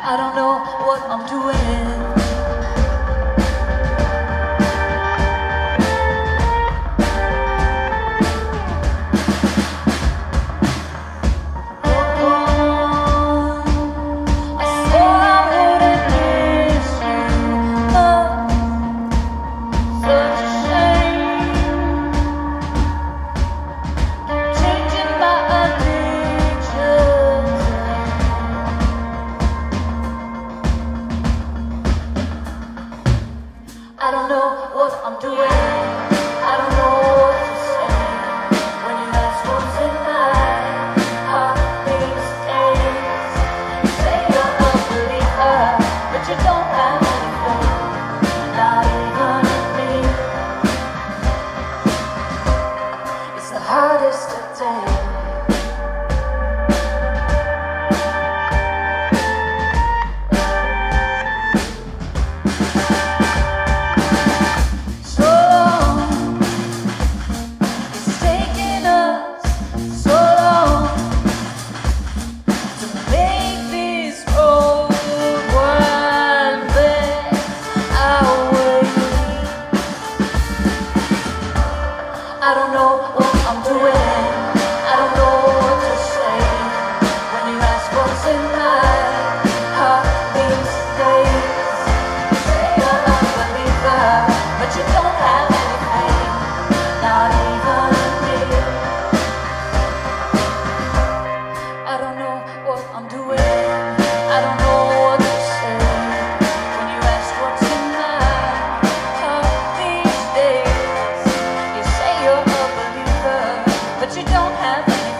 I don't know what I'm doing. I don't know what I'm doing. I don't know what to say. When you ask what's in my heart these days, you say you're a believer, but you don't have anything, not even me. It's the hardest of days. I don't know what I'm doing. I don't know what to say. When you ask what's in my heart these days, you say you're a believer, but you don't have anything, not even me. I don't know what I'm doing. I don't know what to say. When you ask what's in my heart these days, but you don't have any.